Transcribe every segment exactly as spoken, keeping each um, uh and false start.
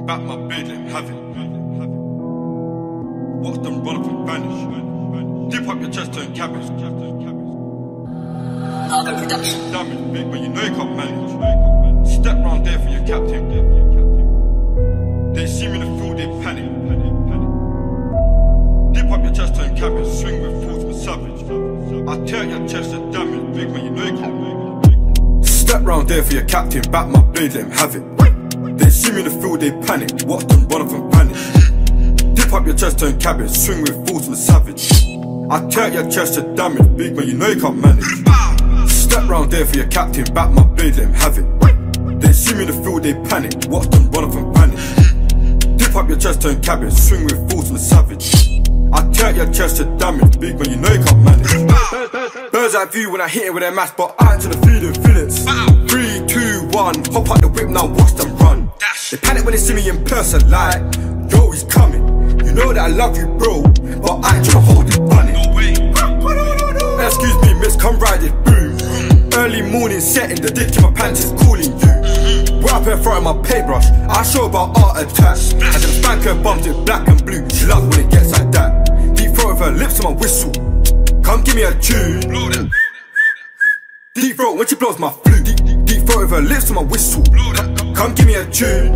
Back my bed, let him have it. Watch them run up and vanish. Dip up your chest, turn cabbage. Argo Production. Damage big, but you know you can't manage. Step round there for your captain. They see me in the field, they panic. Dip up your chest, turn cabbage. Swing with force, I'm savage. I tear your chest, the damage big, but you know you can't manage. Step round there for your captain. Back my blade, let him have it. They see me in the field, they panic. Watch them run up and vanish. Dip up your chest, turn cabbage. Swing with force, I'm savage. I tear your chest to damage big, but you know you can't manage. Step round there for your captain. Back my blade, let him have it. They see me in the field, they panic. Watch them run up and vanish. Dip up your chest, turn cabbage. Swing with force, I'm savage. I tear your chest to damage big, but you know you can't manage. Bird's eye view when I hit it with their mask, but I ain't to the feeling feelings. Three, two, one, hop out the whip now, watch them run. They panic when they see me in person, like, yo, he's coming. You know that I love you, bro, but I ain't tryna hold it bunny. No way. Excuse me, miss, come ride it, boom. Early morning setting, the dick in my pants is calling you. Right up in front of my paintbrush, I show about art attack. And them spanker bumps in black and blue, she loves when it gets like that. Deep throat with her lips on my whistle, come give me a tune. Deep throat when she blows my flute. Deep, deep, deep throat with her lips on my whistle, come give me a tune.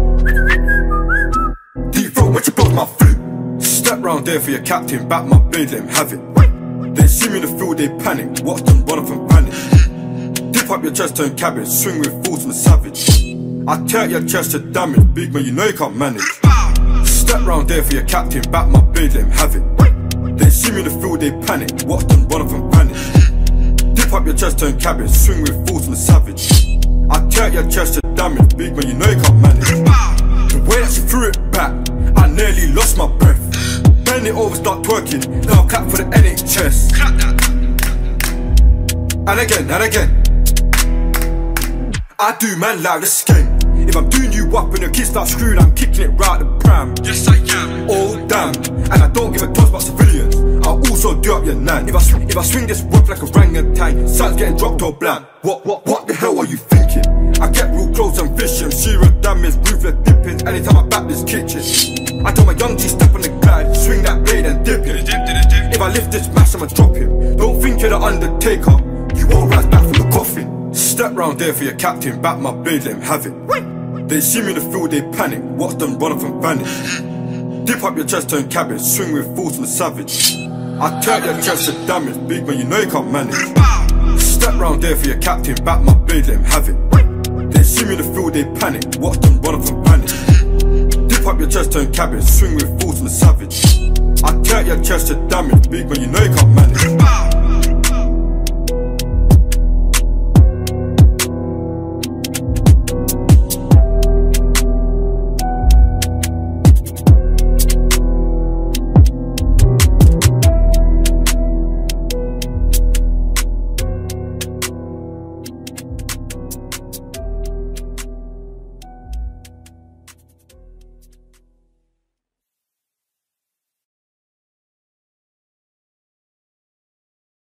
Deep throat when she blows my flute. Step round there for your captain. Back my blade, let him have it. They see me in the field, they panic. Watch them run up and vanish. Dip up your chest, turn cabbage. Swing with force, I'm savage. I tear your chest to damage big, but you know you can't manage. Step round there for your captain. Back my blade, let him have it. They see me in the field, they panic. Watch them run up and vanish. Dip up your chest, turn cabbage. Swing with force, I'm savage. I tear your chest to damage big, but you know you can't manage. The way that she threw it back, I nearly lost my breath. Bend it over, start twerking. Now clap for the N H S. And again, and again. I do man like this game. If I'm doing you up and your kids start screwing, I'm kicking it right the pram. Yes I am. Oh damn. And I don't give a toss about civilians. I'll also do up your nan. If I swing, if I swing this whip like a orangutan, sun's getting dropped or blank. What, what, what the hell are you thinking? I get real close and fishing. Shearer damage, ruthless dipping. Anytime I back this kitchen, I tell my young G step on the glide, swing that blade and dip it. If I lift this mass, I'ma drop him. Don't think you're the Undertaker, you won't rise back from the coffin. Step round there for your captain. Back my blade, let him have it. They see me in the field, they panic. Watch them run up and vanish. Dip up your chest, turn cabbage. Swing with force, I'm savage. I tear your chest to damage big, but you know you can't manage. Step round there for your captain. Back my blade, let him have it. They see me in the field, they panic. Watch them run up and vanish. Dip up your chest, turn cabbage. Swing with force, I'm savage. I tear your chest to damage big, but you know you can't manage.